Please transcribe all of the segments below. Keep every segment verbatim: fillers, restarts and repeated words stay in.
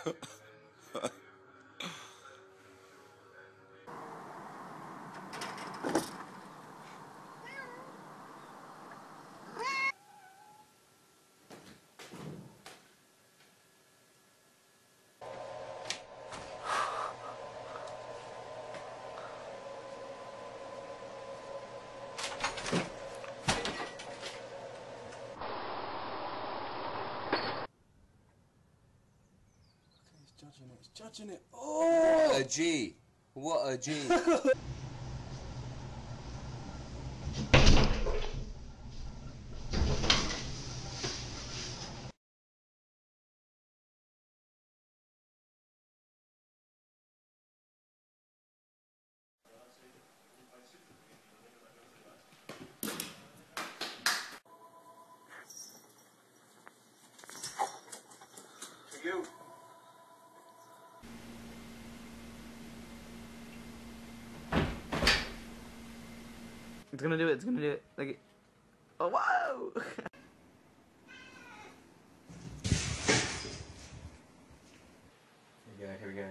Judging it, it's judging it. Oh! A G. What a G. You. It's gonna do it, it's gonna do it. Like, oh, wow! Here we go, here we go.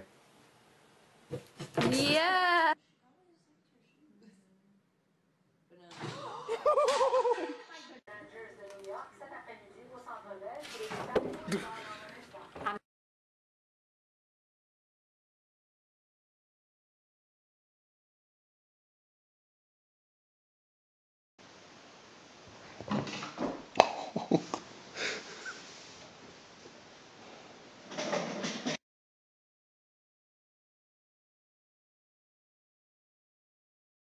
Yeah!